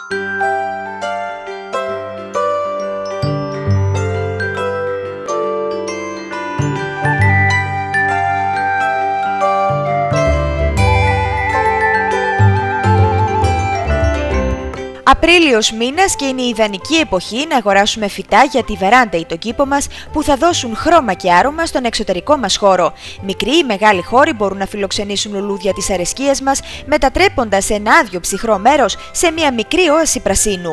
Απρίλιος μήνας και είναι η ιδανική εποχή να αγοράσουμε φυτά για τη βεράντα ή το κήπο μας που θα δώσουν χρώμα και άρωμα στον εξωτερικό μας χώρο. Μικροί ή μεγάλοι χώροι μπορούν να φιλοξενήσουν λουλούδια της αρεσκίας μας, μετατρέποντας ένα άδειο ψυχρό μέρος σε μια μικρή όαση πρασίνου.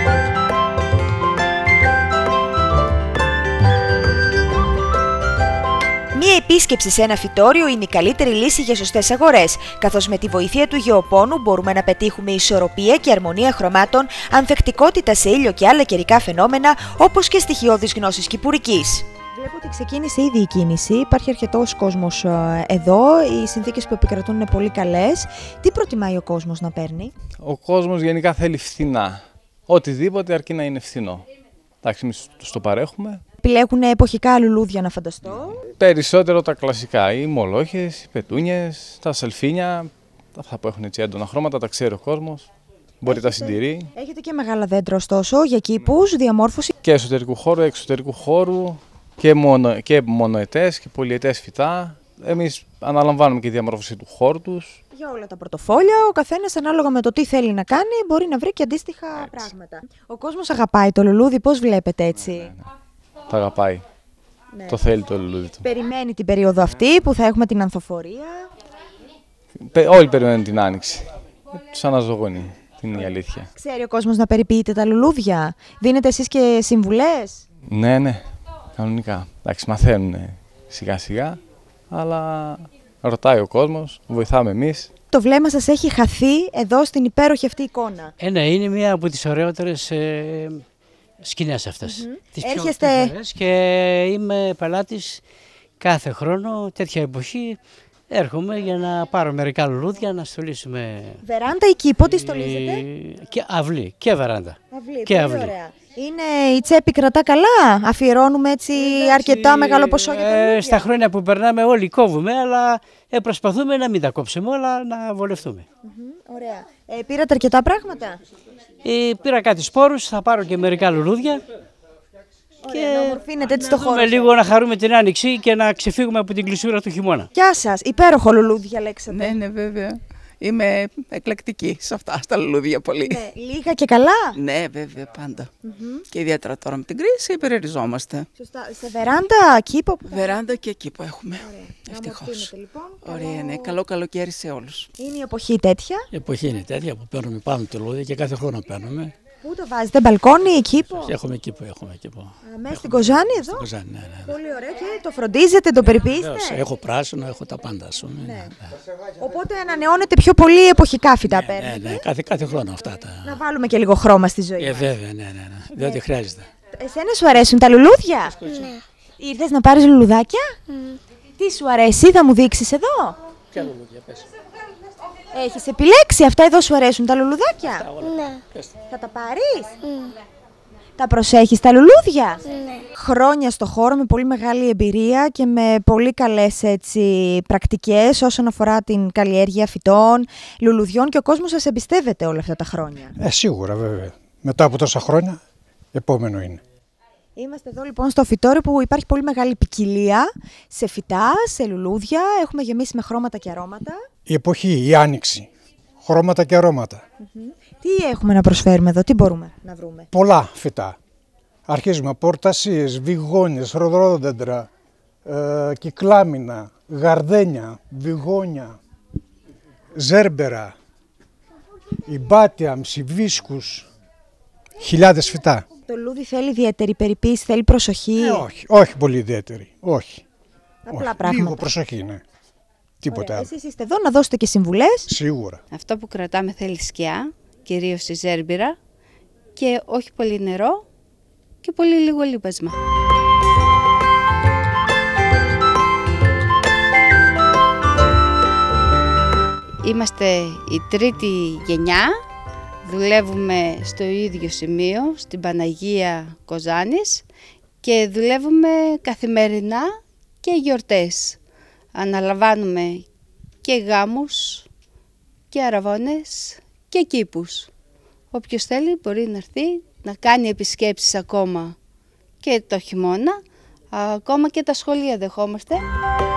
Μία επίσκεψη σε ένα φυτόριο είναι η καλύτερη λύση για σωστές αγορές, καθώς με τη βοήθεια του γεωπόνου μπορούμε να πετύχουμε ισορροπία και αρμονία χρωμάτων, ανθεκτικότητα σε ήλιο και άλλα καιρικά φαινόμενα, όπως και στοιχειώδης γνώσης κυπουρικής. Βλέπω ότι ξεκίνησε ήδη η κίνηση, υπάρχει αρκετός κόσμος εδώ, οι συνθήκες που επικρατούν είναι πολύ καλές. Τι προτιμάει ο κόσμος να παίρνει? Ο κόσμος γενικά θέλει φθηνά. Οτιδήποτε αρκεί να είναι φθηνό. Εντάξει, εμείς τους το παρέχουμε. Επιλέγουν εποχικά λουλούδια, να φανταστώ. Περισσότερο τα κλασικά, οι μολόχες, οι πετούνιες, τα σελφίνια, αυτά που έχουν έτσι έντονα χρώματα, τα ξέρει ο κόσμος, μπορεί τα συντηρεί. Έχετε και μεγάλα δέντρα ωστόσο για κήπους, διαμόρφωση. Και εσωτερικού χώρου, εξωτερικού χώρου και μονοετές και πολυετές φυτά. Εμείς αναλαμβάνουμε και τη διαμόρφωση του χώρου τους. Για όλα τα πορτοφόλια, ο καθένας ανάλογα με το τι θέλει να κάνει μπορεί να βρει και αντίστοιχα πράγματα. Ο κόσμος αγαπάει το λουλούδι, πώς βλέπετε έτσι? Ναι. Το αγαπάει. Ναι. Το θέλει το λουλούδι του. Περιμένει την περίοδο αυτή που θα έχουμε την ανθοφορία. Όλοι περιμένουν την άνοιξη. Τους αναζωογονεί, είναι η αλήθεια. Ξέρει ο κόσμος να περιποιείτε τα λουλούδια? Δίνετε εσείς και συμβουλές? Ναι, κανονικά. Εντάξει, μαθαίνουν σιγά σιγά, αλλά ρωτάει ο κόσμος, βοηθάμε εμείς. Το βλέμμα σας έχει χαθεί εδώ στην υπέροχη αυτή εικόνα. Ναι, είναι μία από τις ωραιότερες σκηνές αυτές. Τις Έρχεστε... πιο ωραίες και είμαι πελάτης κάθε χρόνο, τέτοια εποχή. Έρχομαι για να πάρω μερικά λουλούδια, να στολίσουμε. Βεράντα ή κήπο, τι στολίζετε? Και αυλή και βεράντα. Πολύ ωραία. Είναι η τσέπη κρατά καλά, αφιερώνουμε έτσι αρκετά μεγάλο ποσό για τα λουλούδια. Στα χρόνια που περνάμε όλοι κόβουμε, αλλά προσπαθούμε να μην τα κόψουμε όλα, να βολευτούμε. Ωραία. Πήρατε αρκετά πράγματα? Πήρα κάτι σπόρους, θα πάρω και μερικά λουλούδια. Ωραία, να ομορφύνετε έτσι το χώρο. Λίγο να χαρούμε την άνοιξη και να ξεφύγουμε από την κλεισούρα του χειμώνα. Γεια σας, υπέροχο λουλούδι διαλέξατε. Ναι, βέβαια. Είμαι εκλεκτική σε αυτά, στα λουλούδια πολύ. Ναι, λίγα και καλά. Ναι, βέβαια, πάντα. Και ιδιαίτερα τώρα με την κρίση περιοριζόμαστε. Σωστά. Σε βεράντα, κήπο. Βεράντα και κήπο έχουμε. Ευτυχώς. Λοιπόν. Ωραία, ναι. Καλό καλοκαίρι σε όλους. Είναι η εποχή τέτοια. Η εποχή είναι τέτοια που παίρνουμε πάνω το λουλούδι και κάθε χρόνο παίρνουμε. Πού το βάζετε, μπαλκόνι, κήπο? Έχουμε κήπο. Μέσα στην Κοζάνη εδώ? Στην Κοζάνη, ναι. Πολύ ωραία. Και το φροντίζετε, το περιποιείστε? Έχω πράσινο, έχω τα πάντα, ας πούμε. Ναι. Οπότε ανανεώνετε πιο πολύ εποχικά φυτά παίρνετε. Ναι, κάθε χρόνο αυτά τα. Να βάλουμε και λίγο χρώμα στη ζωή. Βέβαια, ναι. Διότι χρειάζεται. Εσένα σου αρέσουν τα λουλούδια? Ναι. Ήρθες να πάρεις λουλουδάκια? Τι σου αρέσει, θα μου δείξεις εδώ? Ποια λουλούδια, πες. Έχεις επιλέξει, αυτά εδώ σου αρέσουν τα λουλουδάκια? Ναι. Θα τα πάρεις? Τα προσέχεις τα λουλούδια? Ναι. Χρόνια στο χώρο με πολύ μεγάλη εμπειρία και με πολύ καλές έτσι, πρακτικές όσον αφορά την καλλιέργεια φυτών, λουλουδιών και ο κόσμος σας εμπιστεύεται όλα αυτά τα χρόνια. Σίγουρα βέβαια. Μετά από τόσα χρόνια, επόμενο είναι. Είμαστε εδώ λοιπόν στο φυτόριο που υπάρχει πολύ μεγάλη ποικιλία σε φυτά, σε λουλούδια, έχουμε γεμίσει με χρώματα και αρώματα. Η εποχή, η άνοιξη, χρώματα και αρώματα. Τι έχουμε να προσφέρουμε εδώ, τι μπορούμε να βρούμε? Πολλά φυτά. Αρχίζουμε από ορτασίες, βιγόνιες, ροδρόδεντρα, κυκλάμινα, γαρδένια, βιγόνια, ζέρμπερα, ιμπάτια, μσιβίσκους, χιλιάδες φυτά. Το λουλούδι θέλει ιδιαίτερη περιποίηση, θέλει προσοχή? Όχι πολύ ιδιαίτερη, όχι. Απλά πράγματα. Λίγο προσοχή, ναι. Τίποτα άλλο. Εσείς είστε εδώ να δώσετε και συμβουλές? Σίγουρα. Αυτό που κρατάμε θέλει σκιά, κυρίως η ζέρμπυρα και όχι πολύ νερό και πολύ λίγο λίπασμα. Είμαστε η τρίτη γενιά, δουλεύουμε στο ίδιο σημείο, στην Παναγία Κοζάνης και δουλεύουμε καθημερινά και γιορτές. Αναλαμβάνουμε και γάμους και αραβώνες και κήπους. Όποιος θέλει μπορεί να έρθει, να κάνει επισκέψεις ακόμα και το χειμώνα, ακόμα και τα σχολεία δεχόμαστε.